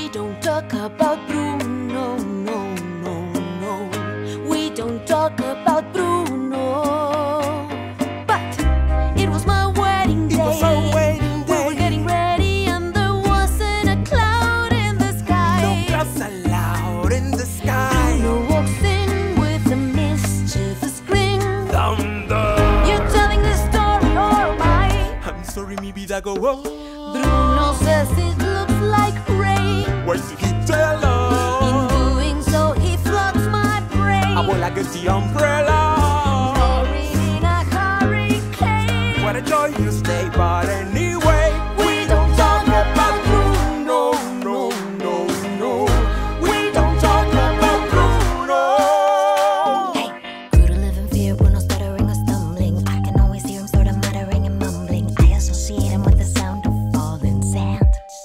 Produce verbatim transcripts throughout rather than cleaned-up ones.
We don't talk about Bruno, no, no, no. We don't talk about Bruno. But it was my wedding day. It was our wedding day. We were getting ready and there wasn't a cloud in the sky. No clouds allowed in the sky. Bruno walks in with a mischievous grin. Thunder. You're telling this story or am I? I'm sorry, mi vida go on. Bruno says it looks like rain. Why did he tell us? In doing so, he floods my brain. I will like the umbrella. Roaring in a hurricane. What a joyous day, but anyway, We don't talk about Bruno, no, no, no. We don't talk about Bruno. Hey, grew to live in fear, Bruno stuttering or stumbling. I can always hear him sort of muttering and mumbling. I associate him with the sound of falling sand.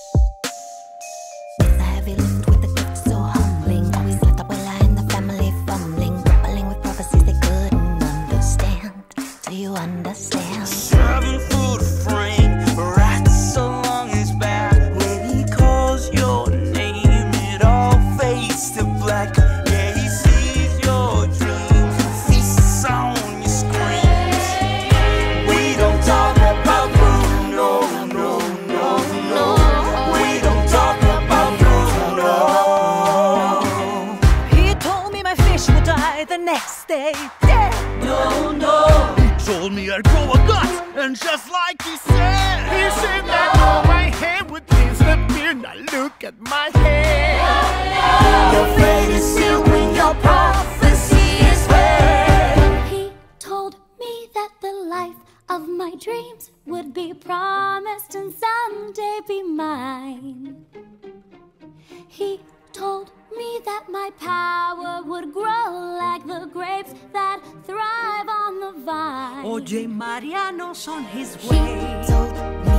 It's a heavy lift with a gift so humbling. Always left Abuela in the family fumbling, grappling with prophecies they couldn't understand. Do you understand? Seven foot frame, right so long his back. When he calls your name, it all fades to black. Yeah, he sees your dreams, feasts on your screams. We don't talk about Bruno, no, no, no. We don't talk about Bruno. He told me my fish would die the next day. Dead. No, no. Told me I'd grow a gut, and just like he said, he said that all my hair would disappear. Now look at my hair. Your fate is sealed when your prophecy is read. He told me that the life of my dreams would be promised and someday be mine. He told me that my power would grow like the grapes that thrive on the vine. Oye, Mariano's on his He way. told me